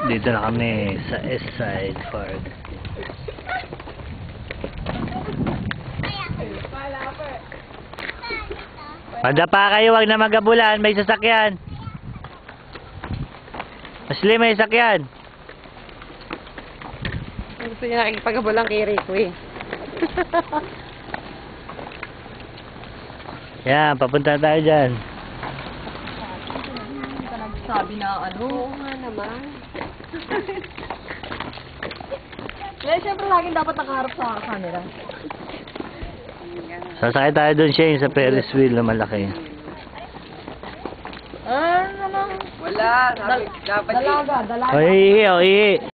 Dito na kami sa East Side Park. Padapa kayo, wag na magabulan, may sasakyan. Asli, may sasakyan. Gusto niya nakikipagabulang kay Rico eh. Yan, papunta tayo dyan. Hindi ka nagsabi na ano. Oo nga naman. Kaya siyempre laging dapat nakaharap sa camera. Sasakay tayo doon siya yung sa Ferris wheel na malaki. Ano? Wala, dapat Dalaga. O, ihi, o, ihi.